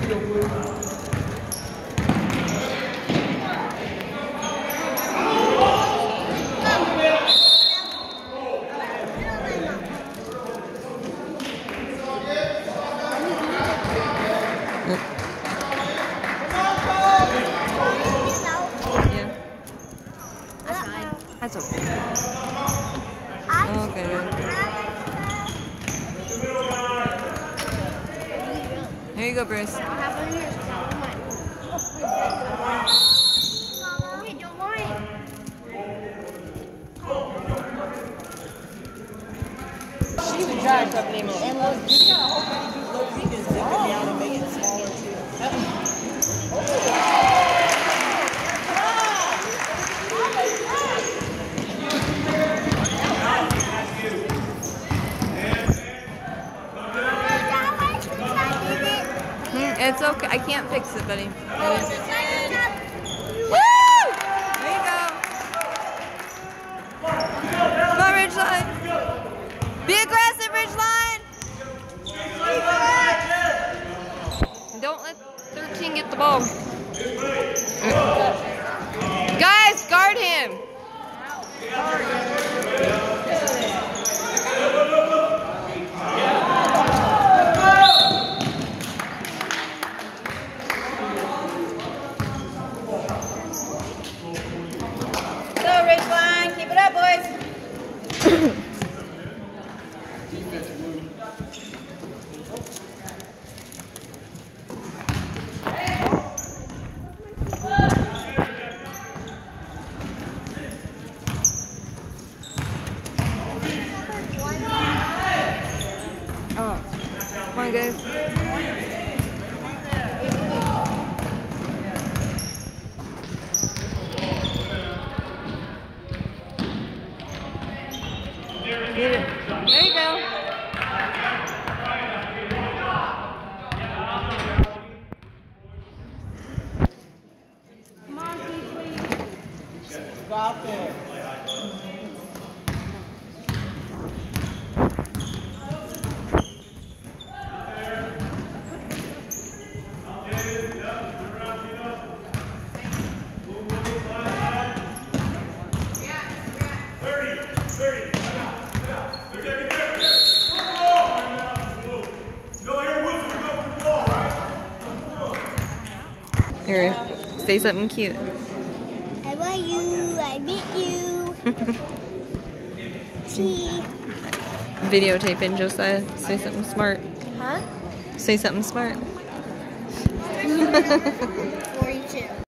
That's okay. Okay. Here you go, Bruce. Okay, don't worry. She would drive up anymore. And look, you gotta hopefully do those vegan zip it down and make it smaller too. It's okay. I can't fix it, buddy. Woo! There you go. Come on, Ridgeline. Be aggressive, Ridgeline. Don't let 13 get the ball. Guys, guard him. Ridgeline, keep it up, boys. Oh, come on, guys. There you go. Come on, Keithley. Stop it. Here, say something cute. I love you. I miss you. See. Videotaping Josiah. Say something smart. Huh? Say something smart.